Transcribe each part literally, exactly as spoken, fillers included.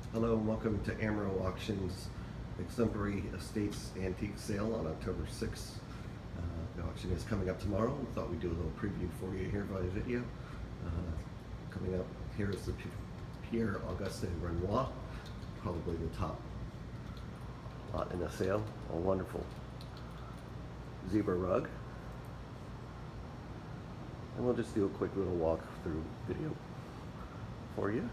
Hello and welcome to Amero Auctions Exemplary Estates Antique Sale on October sixth. Uh, the auction is coming up tomorrow. We thought we'd do a little preview for you here via video. Uh, coming up here is the Pierre-Auguste Renoir, probably the top lot in the sale. A wonderful zebra rug. And we'll just do a quick little walk through video for you.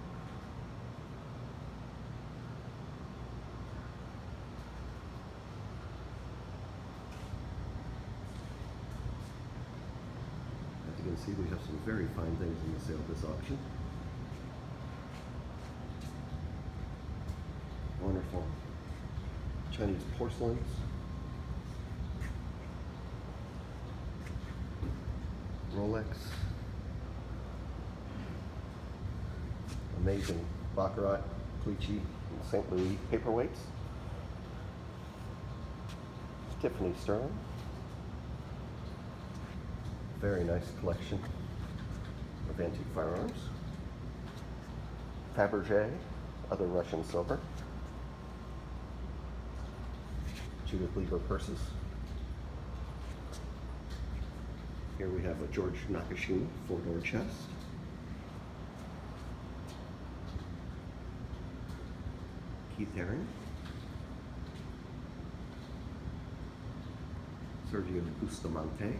As you can see, we have some very fine things in the sale at this auction. Wonderful Chinese porcelains. Rolex. Amazing Baccarat, Gucci, and Saint Louis paperweights. Tiffany Studios. Very nice collection of antique firearms. Fabergé, other Russian silver. Judith Lieber purses. Here we have a George Nakashima four-door chest. Keith Haring. Sergio Bustamante.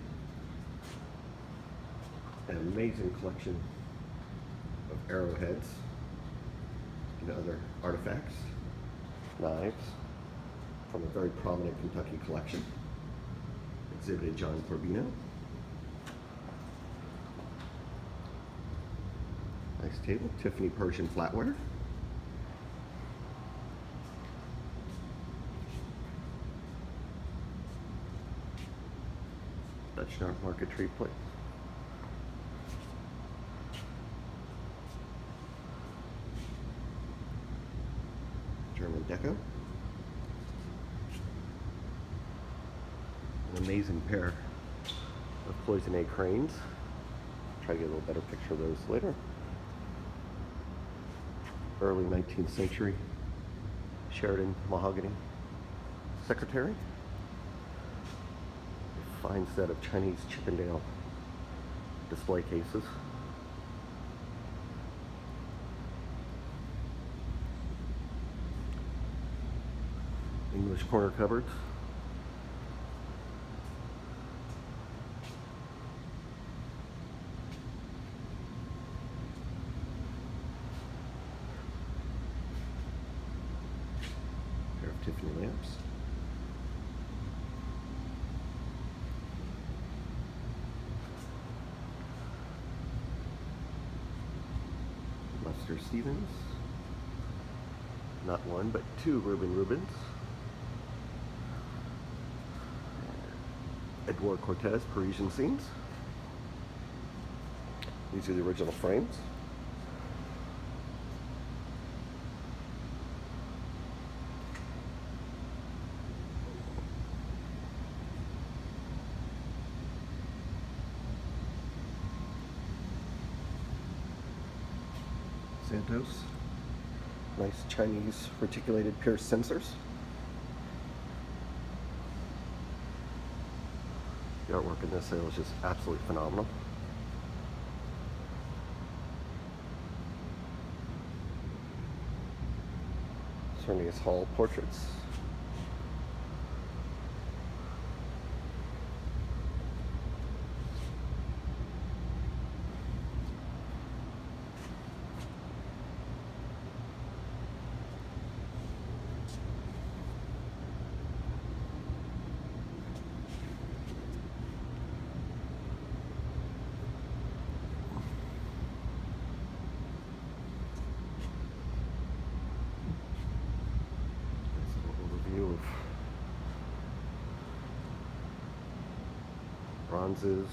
An amazing collection of arrowheads and other artifacts, knives from a very prominent Kentucky collection, exhibited John Corbino. Nice table, Tiffany Persian flatware. Dutch marquetry plate. German deco. An amazing pair of cloisonné cranes. Try to get a little better picture of those later. Early nineteenth century Sheridan mahogany secretary. A fine set of Chinese Chippendale display cases. English corner cupboards. Pair of Tiffany lamps. Lester Stevens. Not one, but two Rueven Rubins. Edouard Cortes Parisian scenes. These are the original frames. Santos. Nice Chinese reticulated pierced sensors. The artwork in this sale is just absolutely phenomenal. Cernius Hall portraits. Bronzes,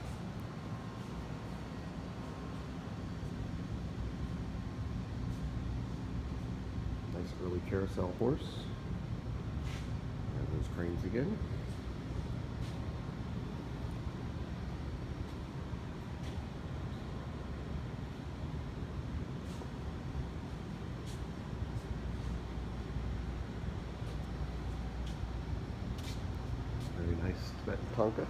nice early carousel horse, and those cranes again. Tonka.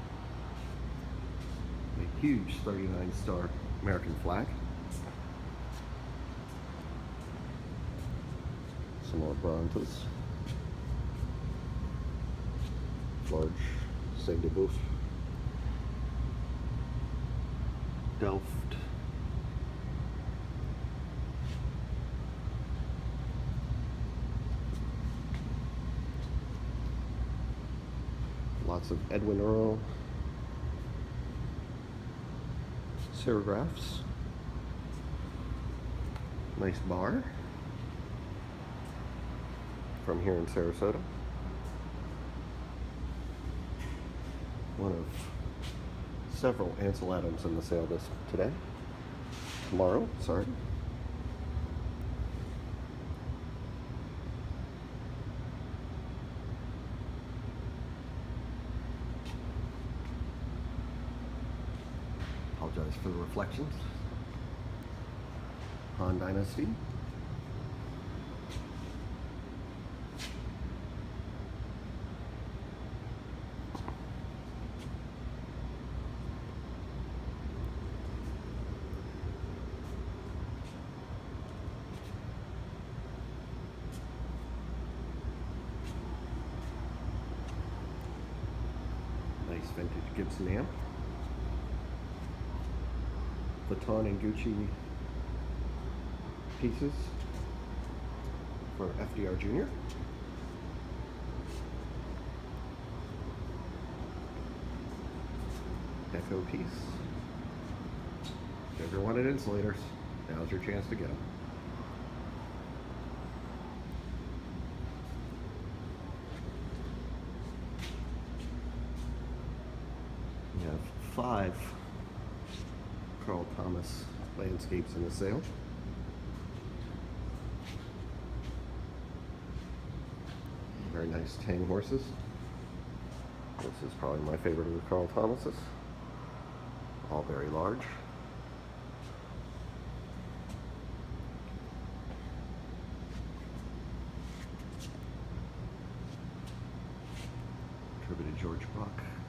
A huge thirty-nine star American flag. Some more bronzes. Large Saint de Boeuf. Delft. Lots of Edwin Earl serigraphs. Nice bar from here in Sarasota. One of several Ansel Adams in the sale this today. Tomorrow, sorry. Apologize for the reflections. Qing Dynasty. Nice vintage Gibson amp. Vuitton and Gucci pieces for F D R Junior Deco piece. If you ever wanted insulators, now's your chance to get them. We have five Karl Thomas Landscapes in the sale. Very nice Tang horses. This is probably my favorite of the Karl Thomases. All very large. Attributed George Brock.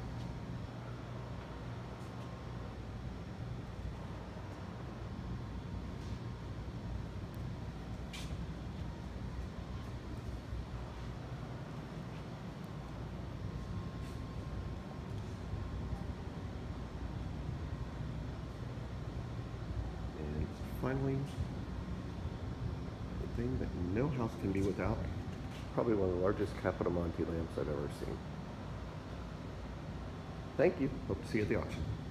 Finally, the thing that no house can be without, probably one of the largest Capodimonte lamps I've ever seen. Thank you. Hope to see you at the auction.